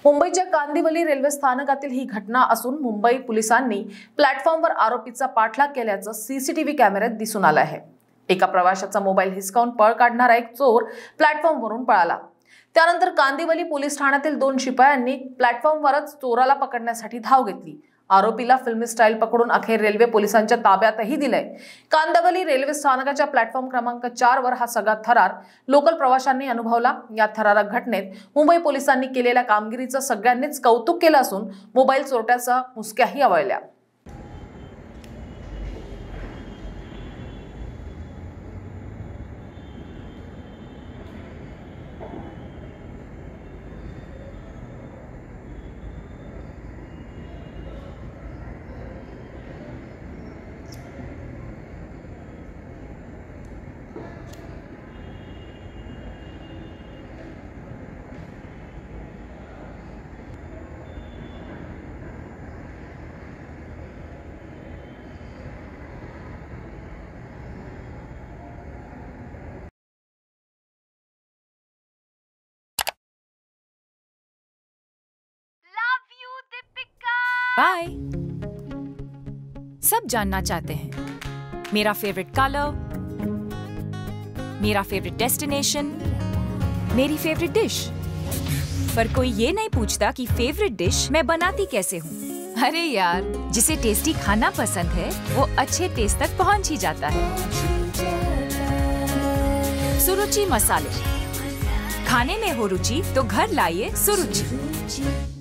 मुंबईच्या कांदिवली रेल्वे स्थानकातील ही घटना असून मुंबई पोलिसांनी प्लॅटफॉर्मवर आरोपीचा पाठलाग केल्याचं सीसीटीव्ही कॅमेऱ्यात दिसून आलं आहे। एका प्रवाशाचा मोबाईल हिसकावून पळ काढणारा एक चोर प्लॅटफॉर्मवरून पळाला। त्यानंतर कांदिवली पोलीस ठाण्यातील 2 शिपायांनी प्लॅटफॉर्मवरच चोराला पकडण्यासाठी धाव घेतली। आरोपीला फिल्मी स्टाईल पकडून अखेर रेल्वे पोलिसांच्या ताब्यातही दिलंय। कांदिवली रेल्वे स्थानकाच्या प्लॅटफॉर्म क्रमांक 4 वर हा सगळा थरार लोकल प्रवाशांनी अनुभवला। या थरारक घटनेत मुंबई पोलिसांनी केलेल्या कामगिरीचं सगळ्यांनीच कौतुक केलं असून मोबाईल चोरट्याचा मुसक्याही आवळल्या। बाय। सब जानना चाहते हैं मेरा फेवरेट कलर, मेरा फेवरेट डेस्टिनेशन, मेरी फेवरेट डिश, पर कोई ये नहीं पूछता कि फेवरेट डिश मैं बनाती कैसे हूँ। अरे यार, जिसे टेस्टी खाना पसंद है वो अच्छे टेस्ट तक पहुँच ही जाता है। सुरुचि मसाले, खाने में हो रुचि तो घर लाइए सुरुचि।